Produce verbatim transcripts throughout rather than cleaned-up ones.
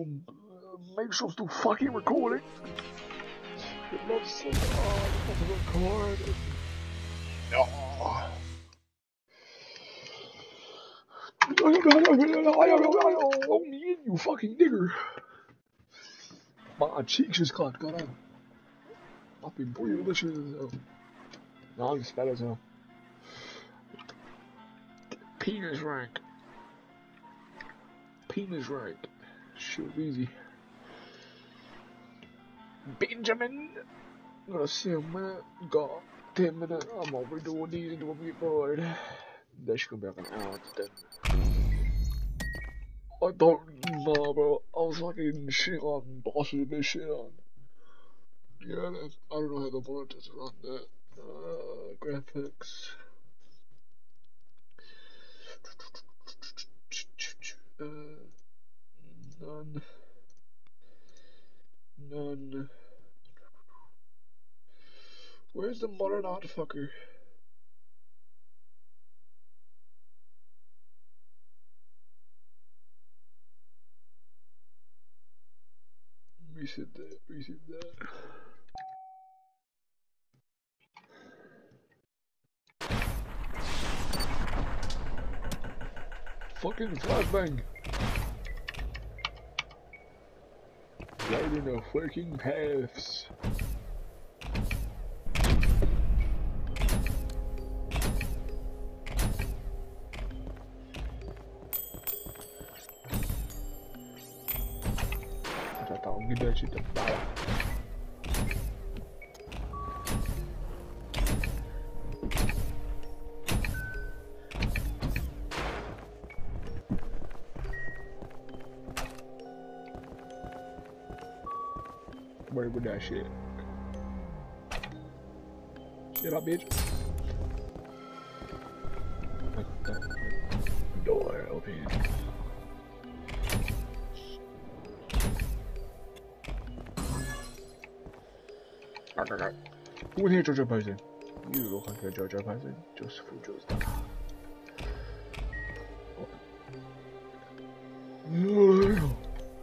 Um, make sure I'm still fucking recording. Let's see. Oh, let's record. Oh. Oh, me and you fucking nigger. My cheeks just caught, god. I've been breathing this shit as hell. No, I'm just fat as hell. Penis rank. Penis rank. Shit was easy. Benjamin. I'm gonna see him, man. God, ten minutes. I'm over doing these and I'm gonna get bored. That shit gonna be like an hour to ten. I don't know, bro. I was fucking shit on bossing this shit on. Yeah, that's, I don't know how the monitors run that. Uh, graphics. Uh, none. None. Where's the modern art fucker? Reset that, reset that. Fucking flashbang! Lighting of working paths. Já tá um gigante da bala. Where with that shit? Shit up, bitch. Door open. Who in here JoJo posing? You look like a JoJo posing. Just for just that. No.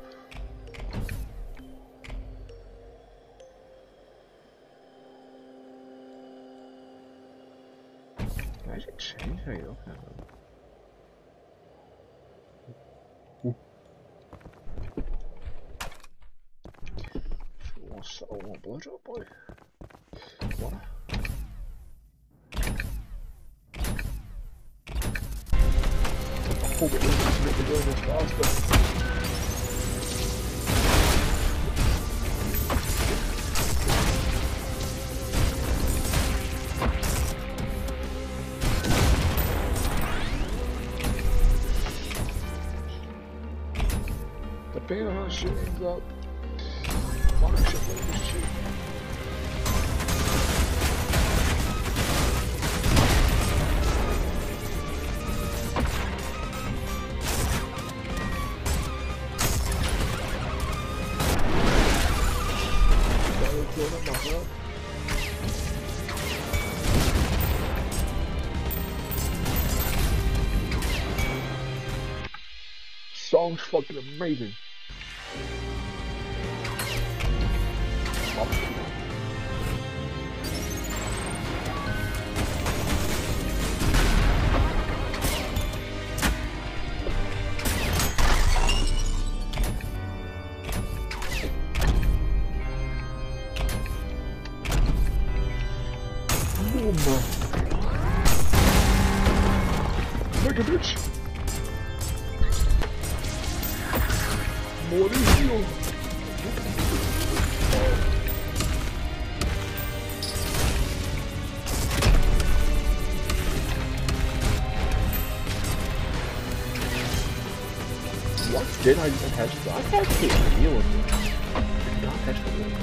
I should change how you look at them. Ooh. What's that? I want blowjob, boy. What? I hope it doesn't make the door this faster. Depending on how shit ends up, fuck shit like this shit. Song's fucking amazing. Make a bitch. Maurício. What did I attach to? I can't see the wheel with me. I did not attach the wheel.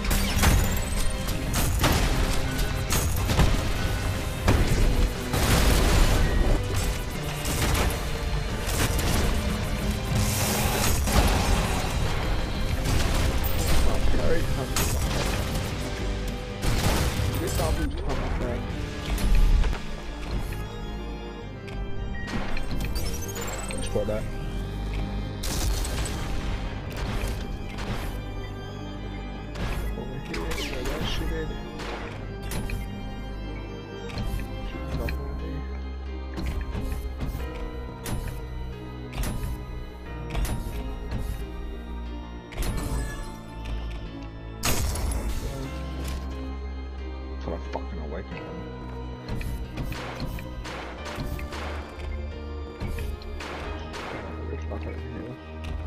Explore that. shit in. Shit's up on me. That's what I fucking awakened him. There's nothing in here.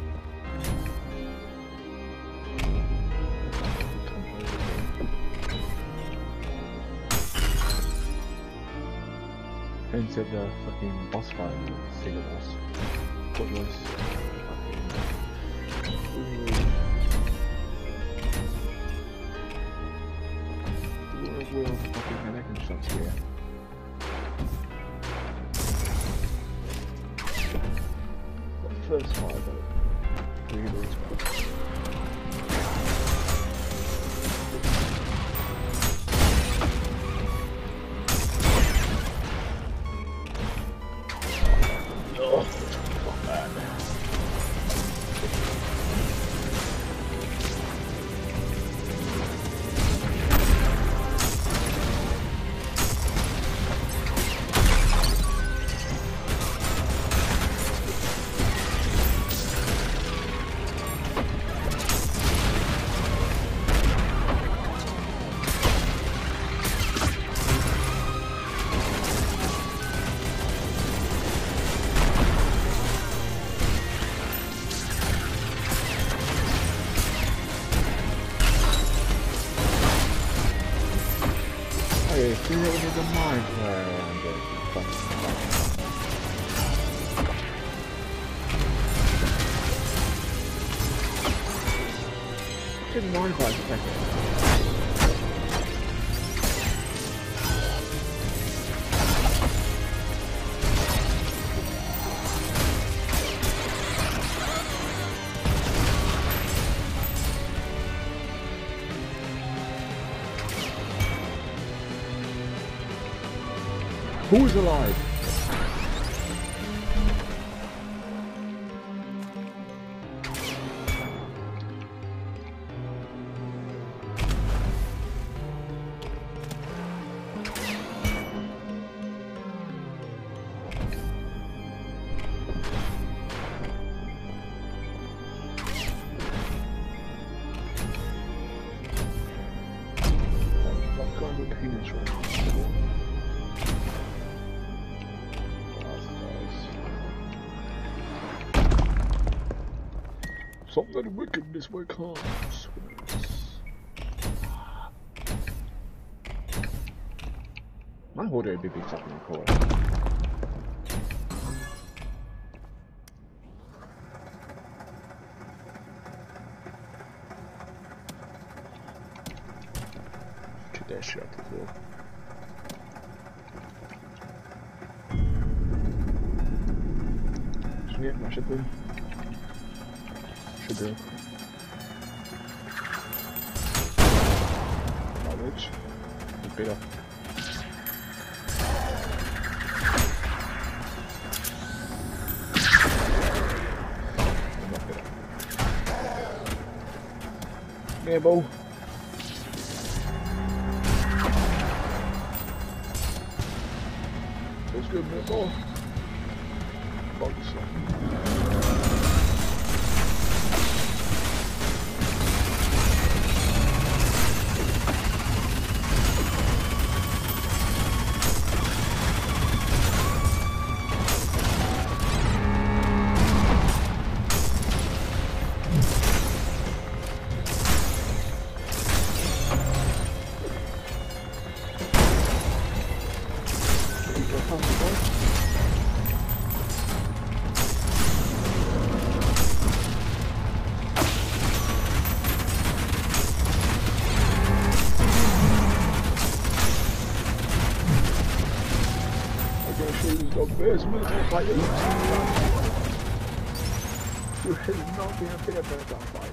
Into the fucking boss fight, see the boss. What was fucking Will fucking panic and shots here. First five, but really as well. Oh, fuck that. Hey, see what was the mind flare around it? Didn't mind quite a second. Who's alive? What kind of penis right now? Something wicked this way comes. My order would be big fucking record. Get that shit out the floor. Yeah, I should do. Should do. Knowledge. Beat up. Yeah, bo. Feels good, man, bo. Fuck this. Where's my fight? You has not been a bit of a gunfight.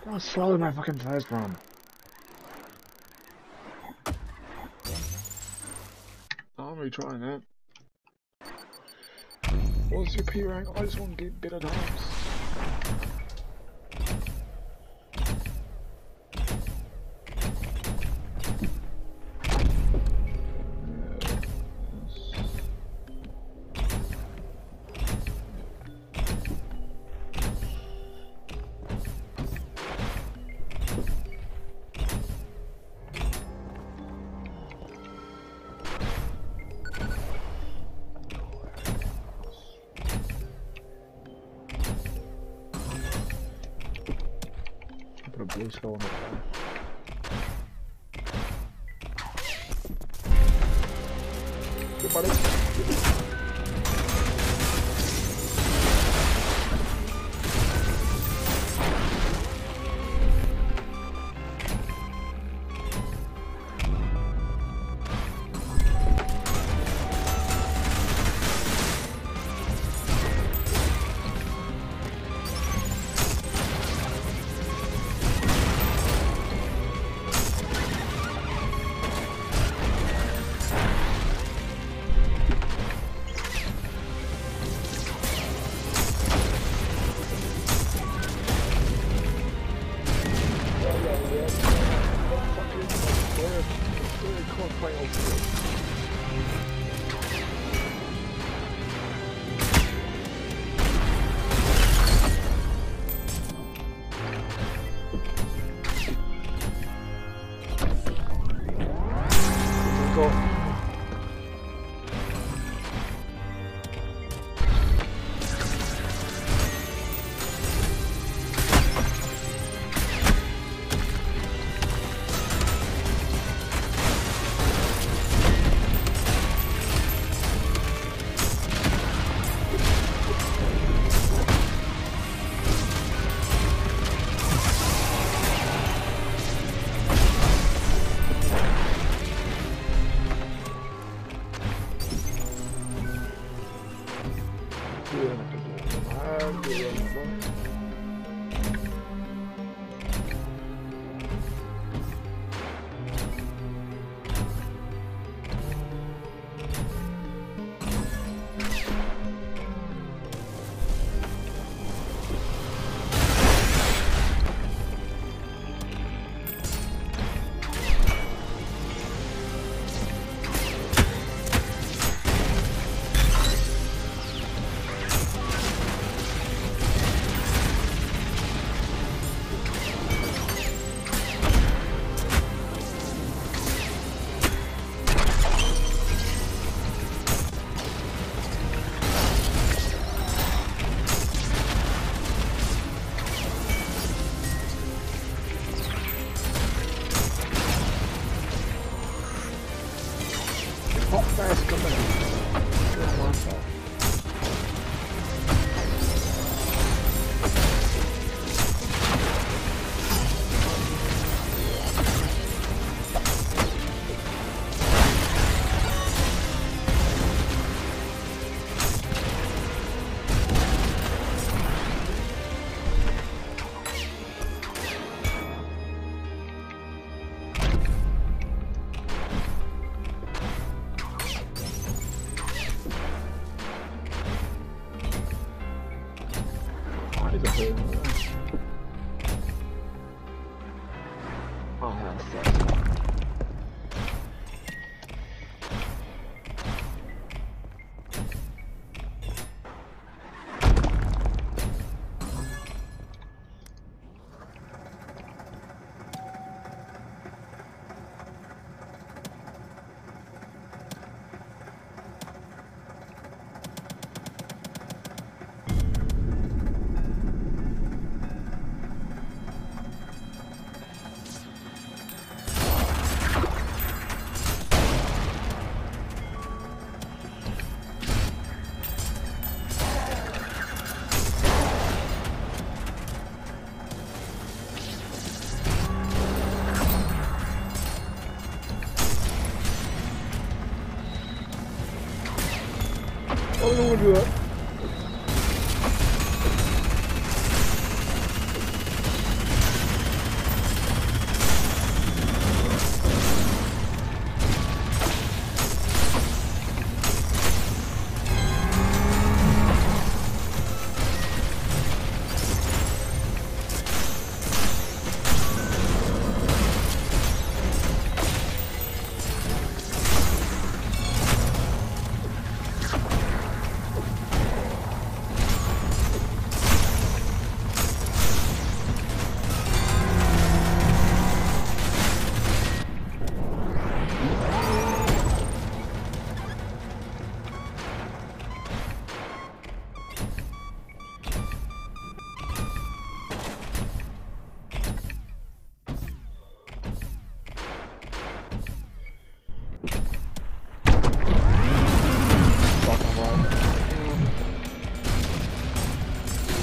I was slow in my fucking first run. I'm retrying that. What's your P rank? I just want to get better times. Put a blue skull on the wall. Good buddy. Hot fast coming. Good one, sir. Oh, that's that. Oh, no one do that.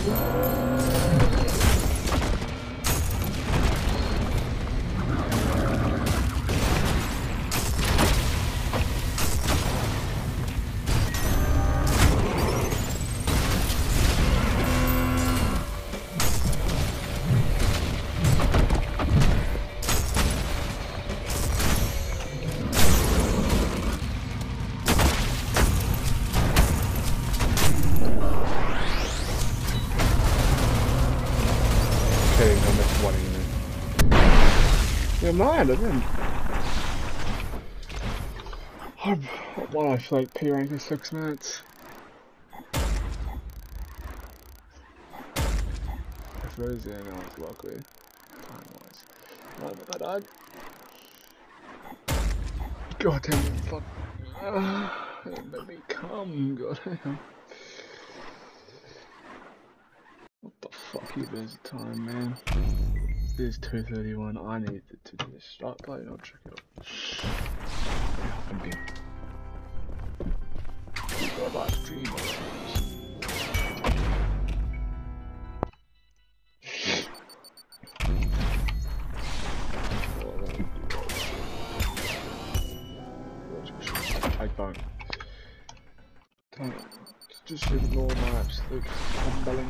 Yeah, mine, I didn't. I won I like P rank in six minutes. I suppose, yeah, no, it's luckily. Time wise. Not that I died. God damn it, fuck. Uh, it made me come, god damn. What the fuck is this time, man? It is two thirty-one. I need to do this. Start playing ULTRAKILL. Yeah, I'm being. You've got a live stream on I don't. Don't. Just ignore my absolute humbling.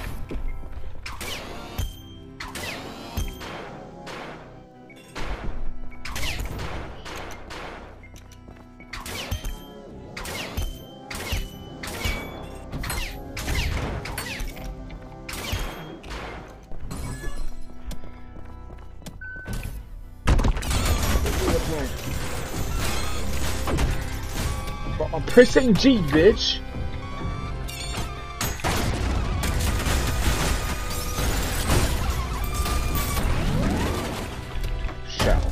But I'm pressing G, bitch. Shall.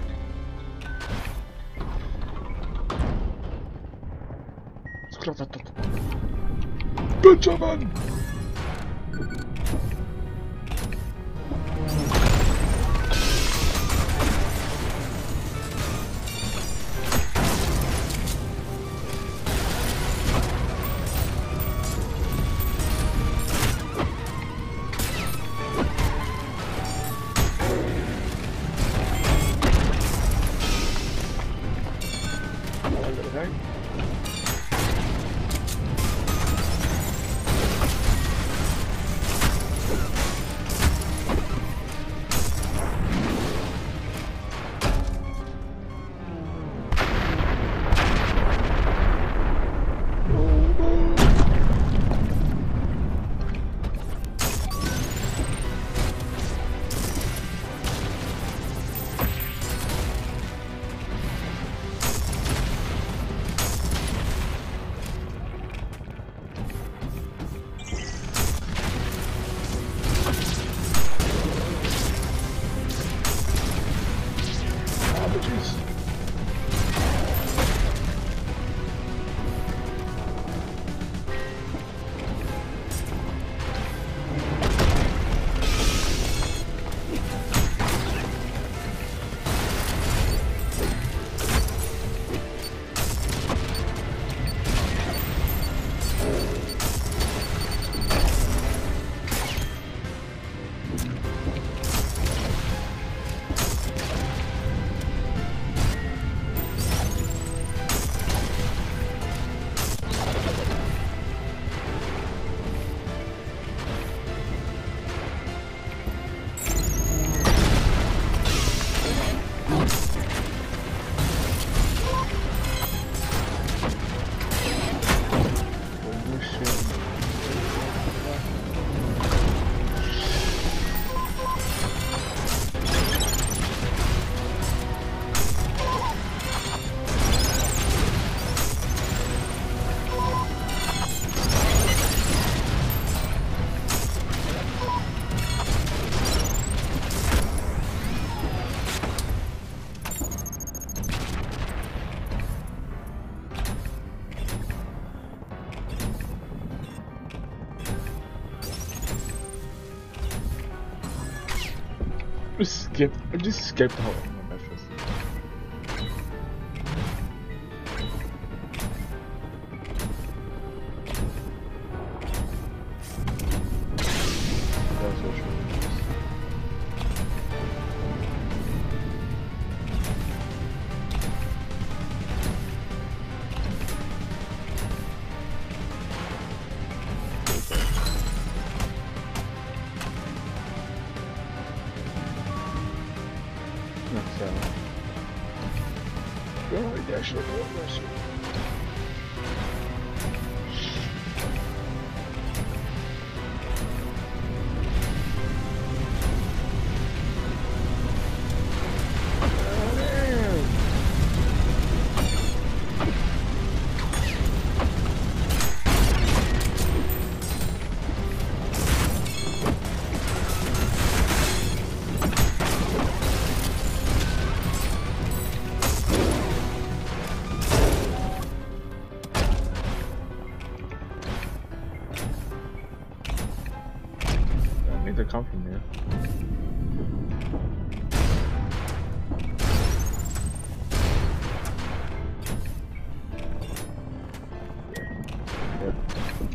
Benjamin! Just skip. I just skipped the whole thing on my first. down. Oh, dash it, oh, bless you. They come from there. Yep.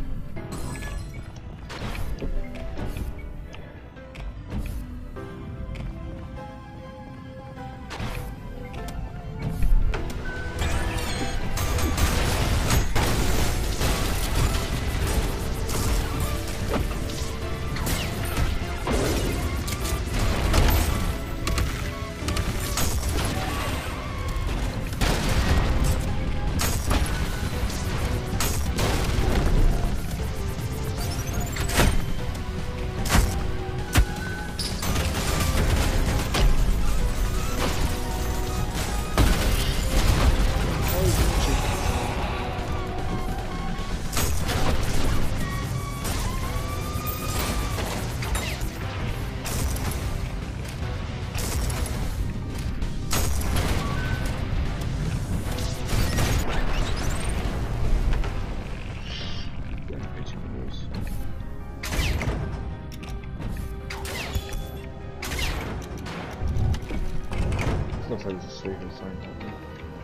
Looks like there's a sleeper sign out there.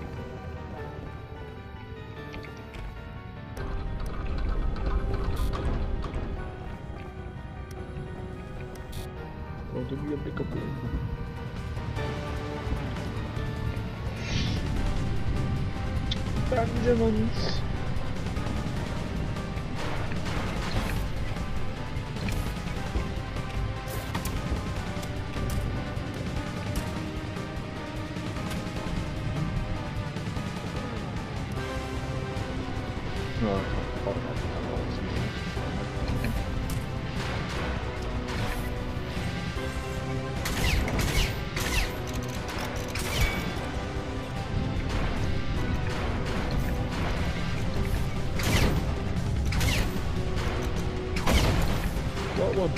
Oh, give me a big boom. Benjamins. No, I thought about that. What one?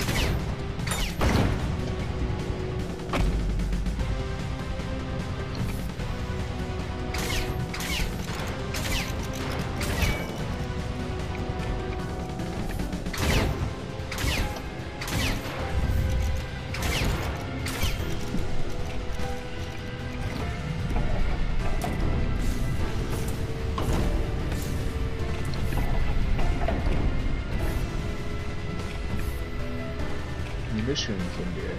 Munitions in there.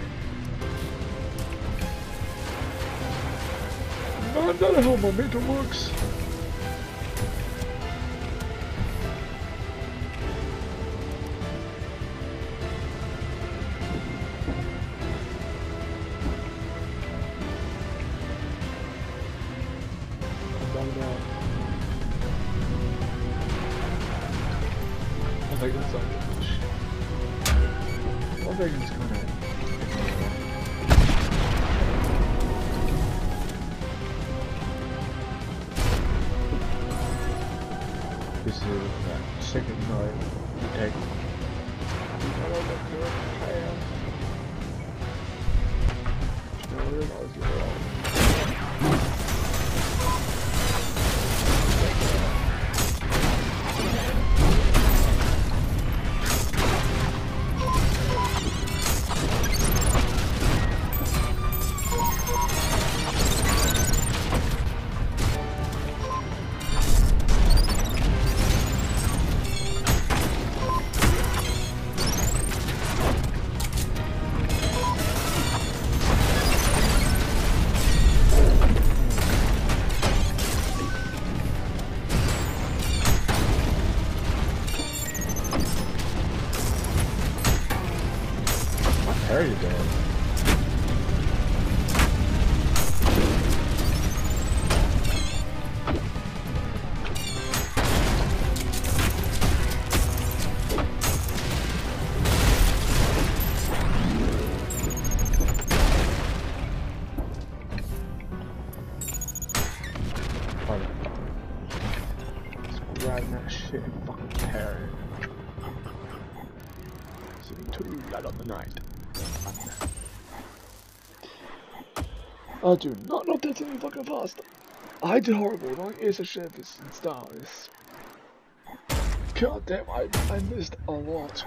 Man, that how momentum works. Down now. I think that's like I think it's gonna. This is that second night attack. I don't know if you're I realize you're wrong. There you go. listening to Light on the Night. I do not know that's any fucking fast. I did horrible, don't ersätta this and stars. God damn, I, I missed a lot.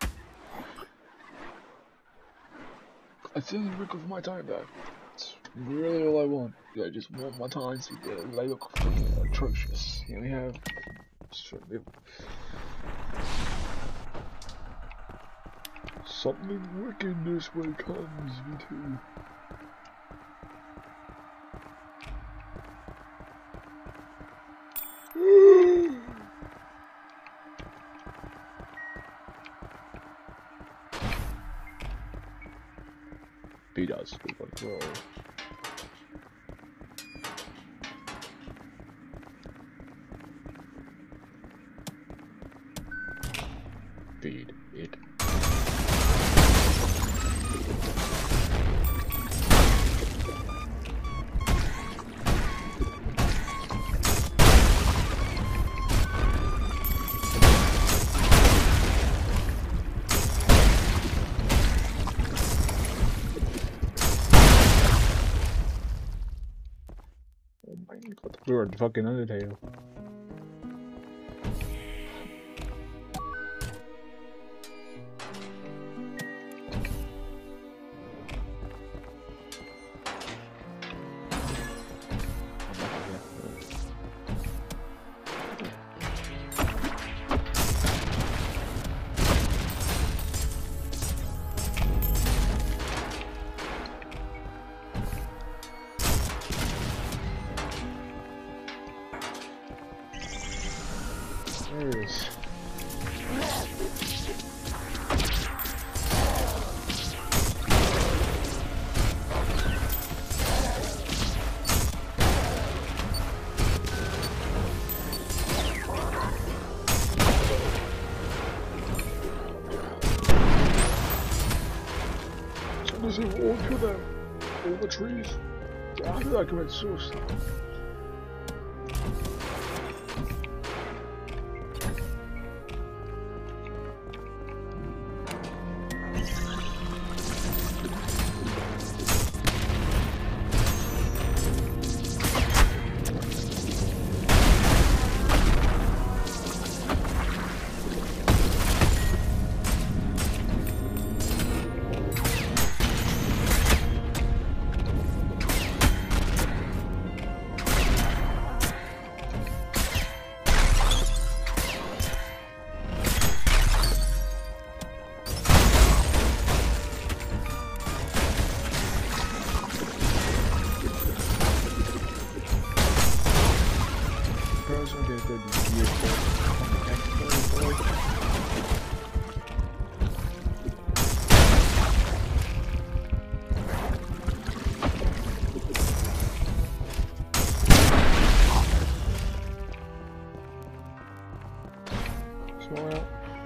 I didn't recover my time though. It's really all I want. Yeah, I just want my time to uh, they look fucking atrocious. Here we have something wicked this way comes, me too. B does good control. Feed it. We're at fucking Undertale. There it is. So does he walk through them? All the trees? Yeah, how did I commit suicide? Well,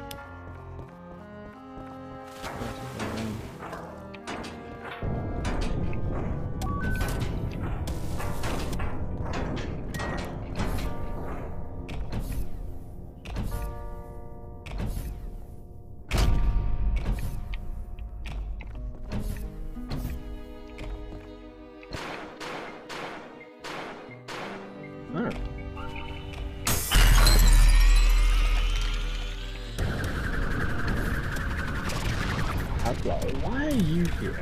oh. Why are you here?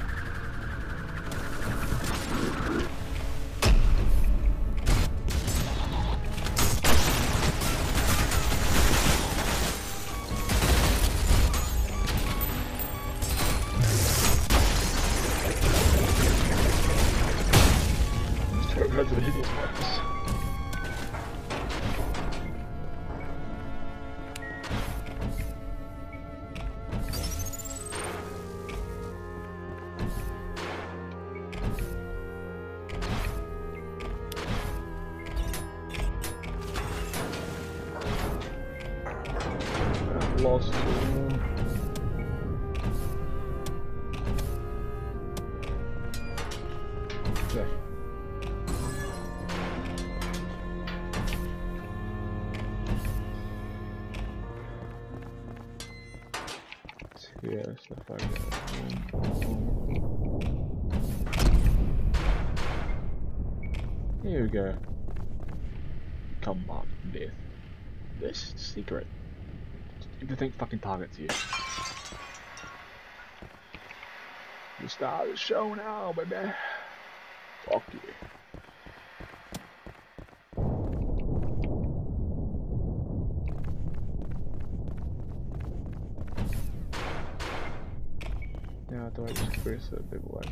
Lost. Yeah. Yeah, stuff like that. Here we go. Come on, myth. This secret. Everything fucking targets you. You start the show now, baby. Fuck you. Yeah, I thought I just press a big one.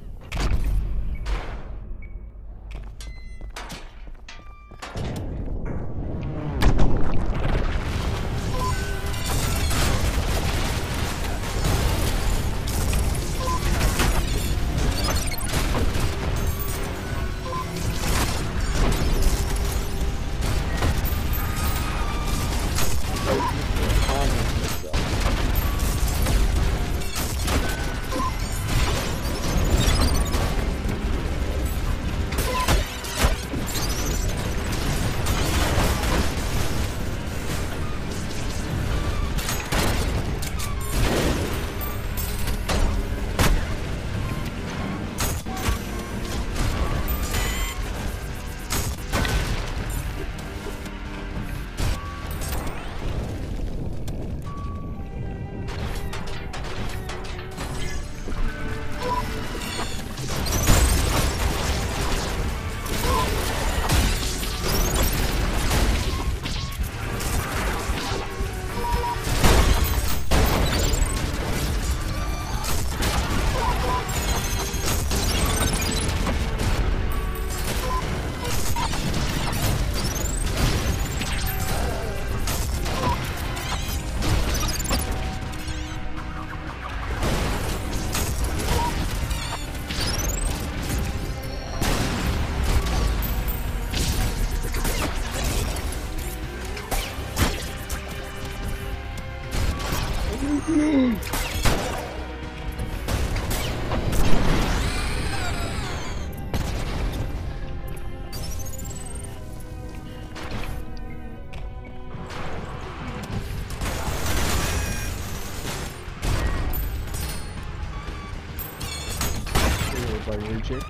By reject.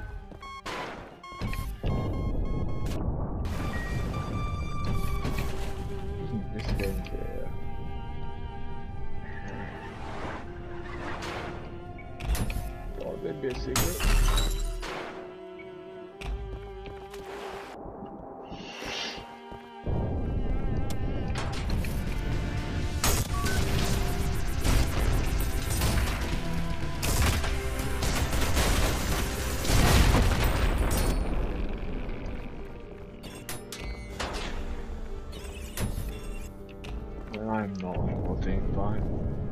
This game, yeah. Oh, that'd be a secret. I'm not holding fine.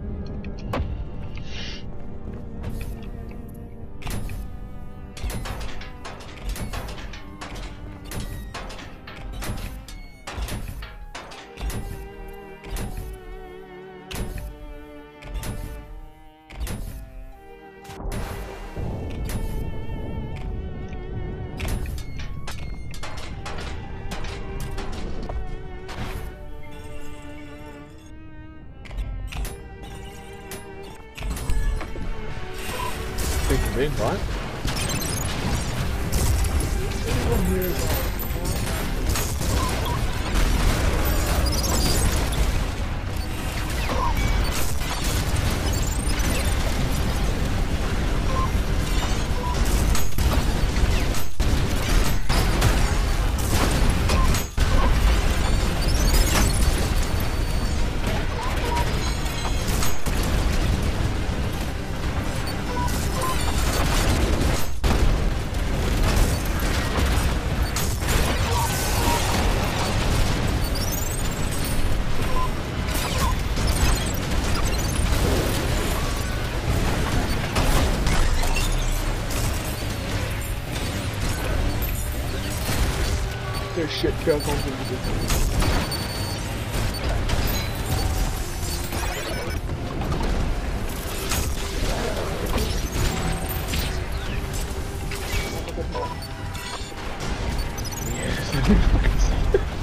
Big right? Anyone here is their shit goes on to the Yes, I didn't fucking see it.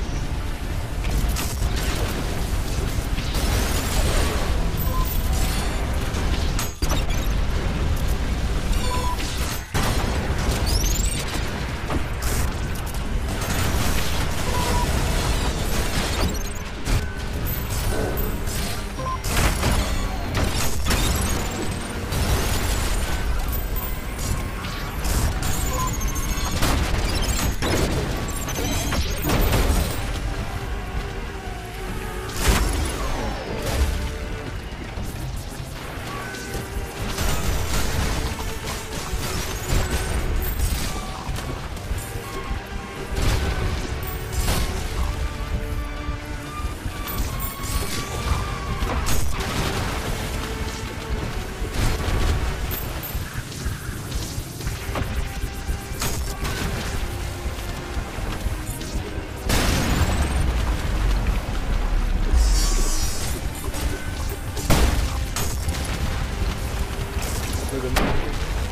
with a knife.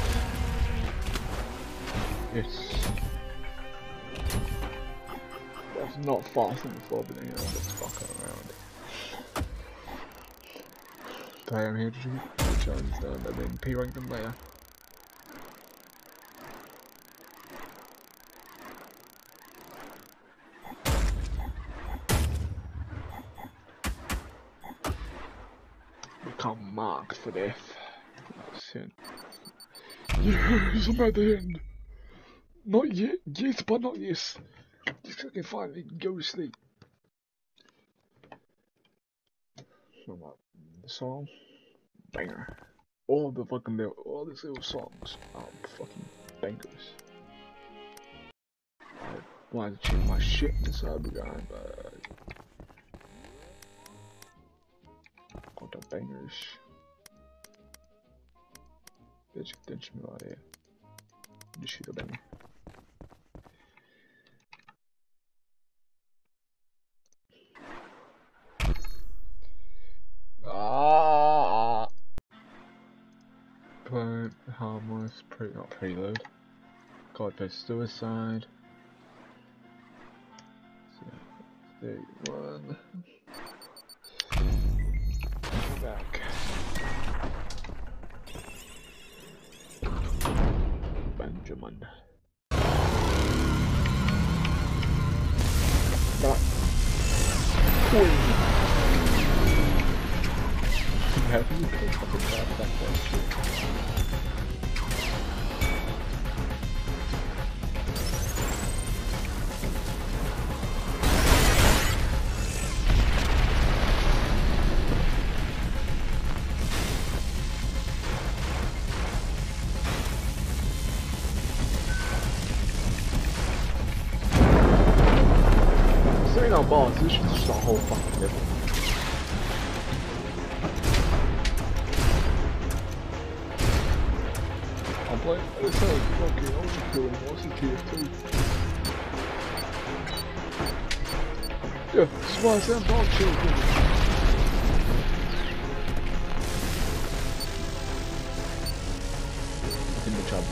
It's That's not fast enough for me, you know, let's fuck around. I am here to do the challenge done, and then P rank them later. Become marked for death. That's it. Yes, I'm at the end. Not yet, yes, but not yes. Just fucking finally go to sleep. So what? The song? Banger. All the fucking little, all these little songs are fucking bangers. I wanted to change my shit to Cybergun, but got the bangers. Bitch, attention right here. Just shoot a banger. Ah! Plant, harmless, pre not preload. Godfest suicide. thirty-one. Back. Benjamin. That queen. How do you pick up a grab that question? Our boss, this is just a whole fucking level. I'm playing, it's like fucking ULTRAKILL and what's the T F two? Yeah, that's why I say I'm not chill, in the trouble.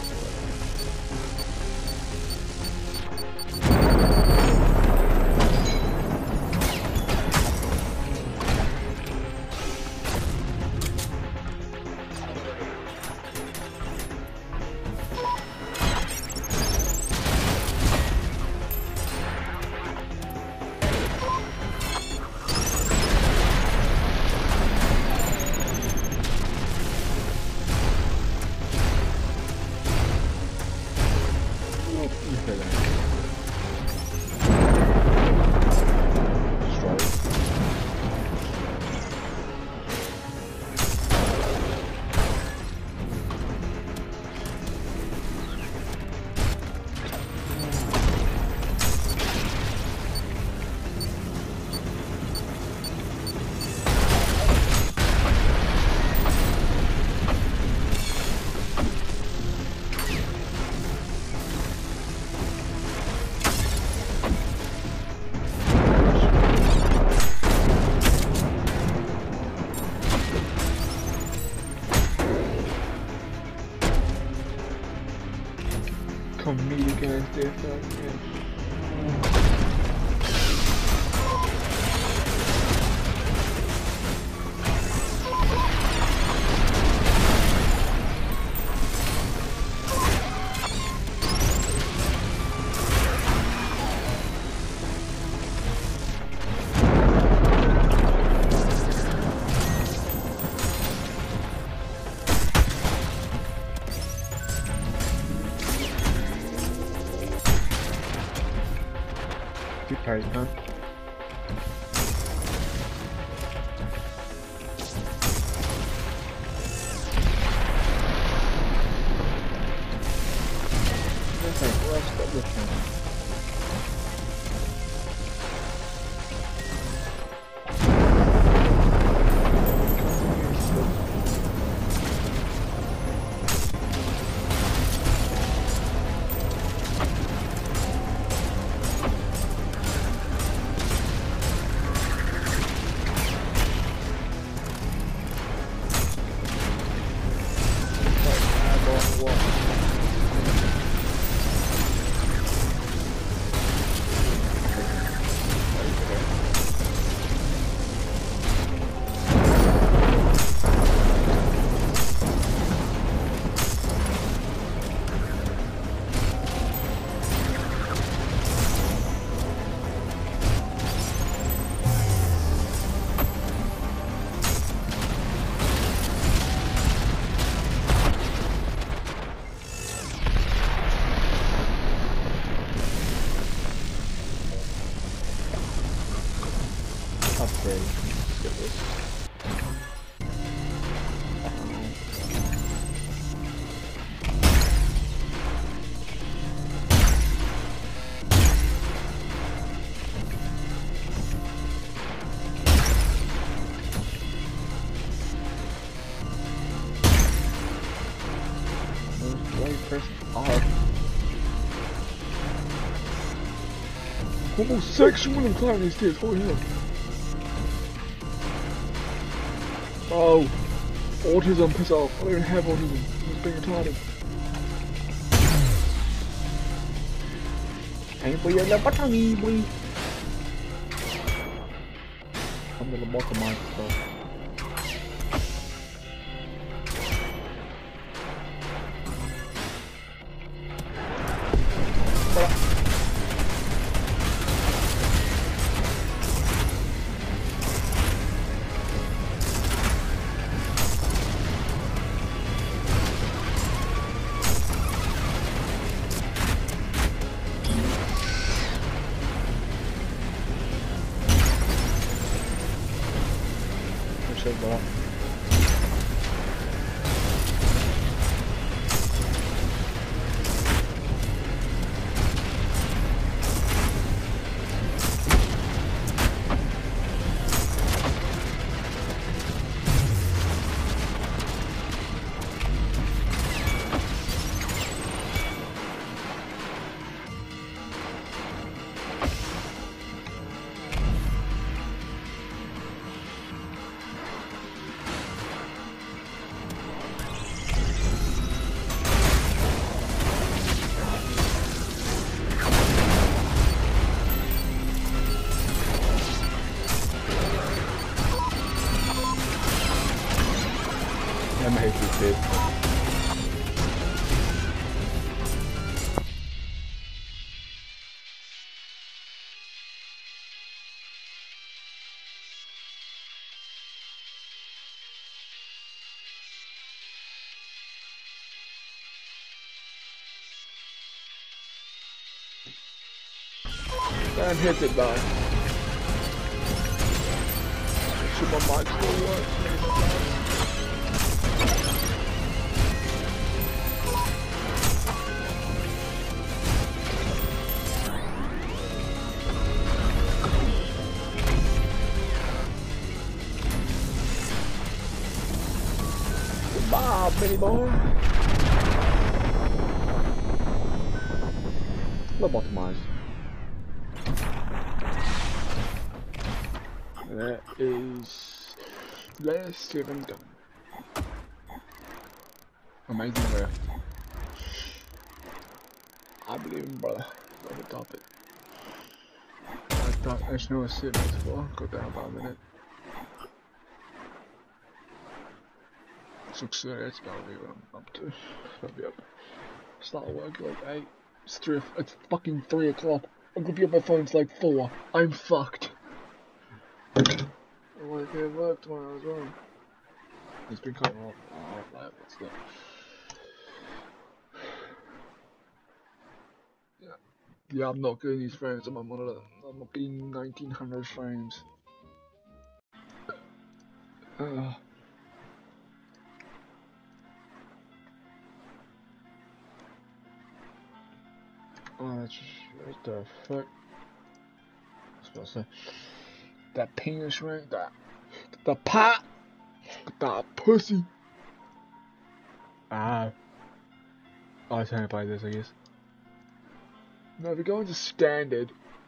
Come meet again, death again. Good party, huh? Okay, well, I've got this one. Press R. Homosexual when I'm climbing these stairs. Holy hell. Oh. Autism, piss off. I don't have autism. I'm just being retarded. Hey, boy, you're the bottom, boy. I'm the bottom mine, bro. Shit, bro. I hate this bit. Damn, hit it, man. Should my mic still work? Goodbye, Benny boy. Lobotomized. That is less seven done. Amazing rare. I believe in brother. Over top it. I thought I should know a sip before. Got down about a minute. So that's about me what I'm up to. I'll be up. Start work like eight. It's three. It's fucking three o'clock. I'm gonna be on my phone. It's like four. I'm fucked. I want to be at work tomorrow as well. It's been cutting off. Oh, like, what's that? Yeah. Yeah, I'm not getting these frames on my monitor. I'm not getting nineteen hundred frames. Uh. Oh, that's just, what the fuck? I was supposed to say. That penis ring, that, the pot, that pussy. Ah. Oh, I can't buy this, I guess. No, if you go into standard,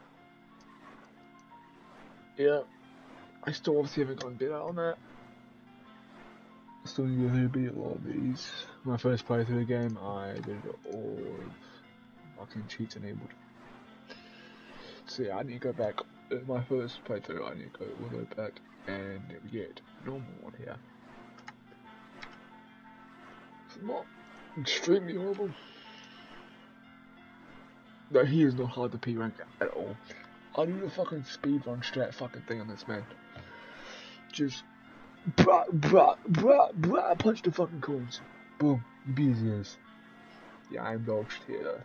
yeah, I still obviously haven't gotten better on that. I still need to beat a lot of these. My first playthrough of the game, I did it all with fucking cheats enabled. So yeah, I need to go back. In my first playthrough, I need to go all the way back and get normal on here. It's not extremely horrible. No, he is not hard to P rank at all. I do the fucking speedrun strat fucking thing on this man. Just brah brah brah brah punch the fucking corns. Boom. You beat his ears. Yeah, I'm dog shit here.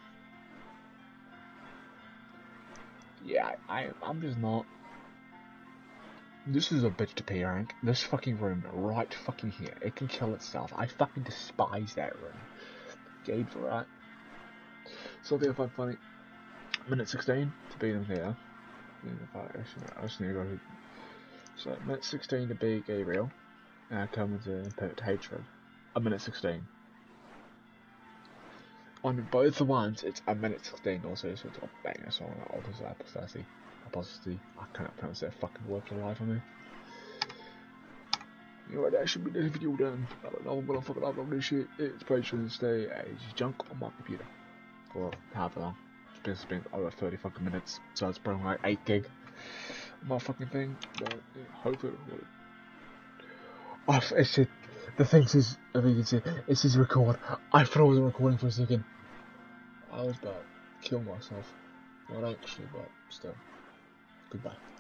Yeah, I I'm just not. This is a bitch to P rank. This fucking room right fucking here. It can kill itself. I fucking despise that room. Gade for that. Something I find funny. Minute sixteen to beat him here. Actually, I just need to go. So, minute sixteen to beat Gabriel. And I come into perfect hatred. A minute sixteen. on both the ones, it's a minute sixteen also, so it's a banger song. I'll just apostasy. Apostasy. I cannot pronounce that fucking word for the life of me. Anyway, that should be the video done. I don't know, I'm gonna fucking upload this shit. It's probably shouldn't stay as junk on my computer. For however long. It's been, it's been over thirty fucking minutes, so it's probably like eight gig. My fucking thing, but yeah, hopefully it'll record. Oh, it said, the thing says, I think it said, it says record. I thought I wasn't recording for a second. I was about to kill myself. Not actually, but still. Goodbye.